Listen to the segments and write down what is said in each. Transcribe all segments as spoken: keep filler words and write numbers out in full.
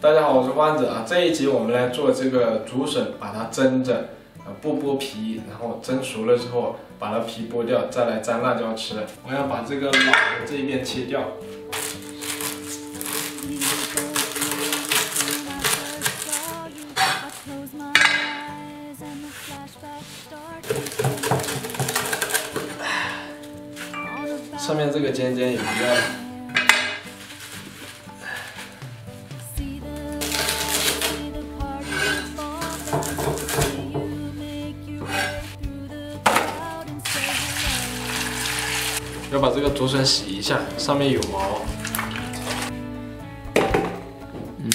大家好，我是欢子啊。这一集我们来做这个竹笋，把它蒸着，呃，不剥皮，然后蒸熟了之后把它皮剥掉，再来蘸辣椒吃。我要把这个老的这一边切掉。上面这个尖尖也不要了。 要把这个竹笋洗一下，上面有毛。嗯。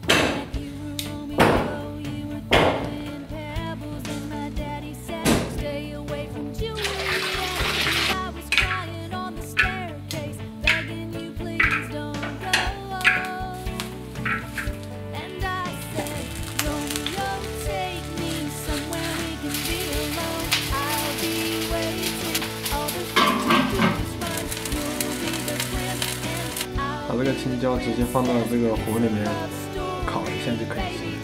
把这个青椒直接放到这个火里面烤一下就可以吃。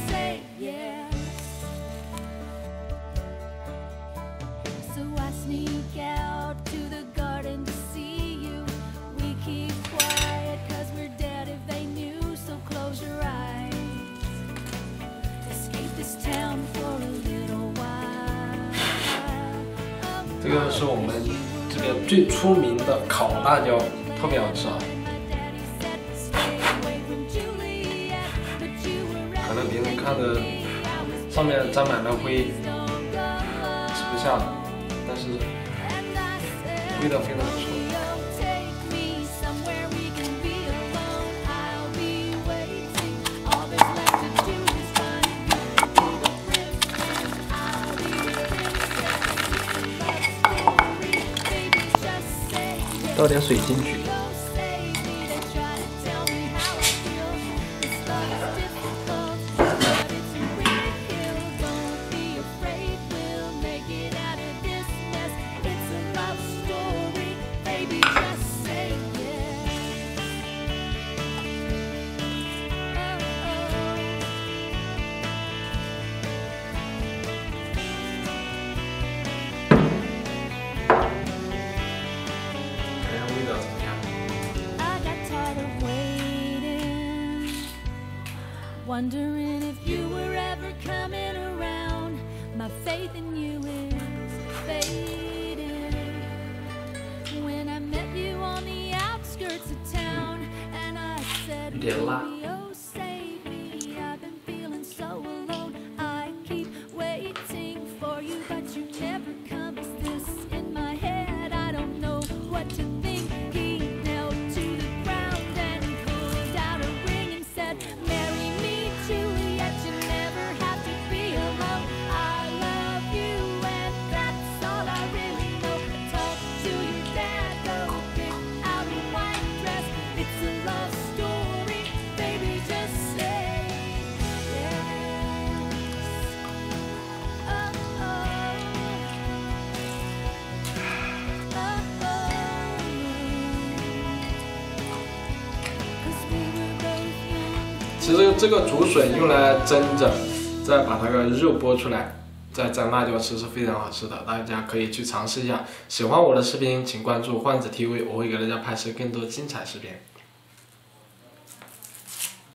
这个是我们这边最出名的烤大椒，特别好吃啊！ 可能别人看着上面沾满了灰，吃不下，但是味道非常不错。倒点水进去。 Wondering if you were ever coming around. My faith in you is fading. When I met you on the outskirts of town, and I said, "Oh, save me. I've been feeling so alone. I keep waiting for you, but you never come. Is this in my head? I don't know what to think." He knelt to the ground and pulled out a ring and said, "Marry me." Juliet, you never have to be alone. I love you, and that's all I really know. Talk to your dad, go pick out a white dress. It's a love story, baby. Just say yes. Oh oh, oh oh. 'Cause we were both young. 其实这个竹笋用来蒸着，再把那个肉剥出来，再蘸辣椒吃是非常好吃的，大家可以去尝试一下。喜欢我的视频，请关注换子 T V， 我会给大家拍摄更多精彩视频。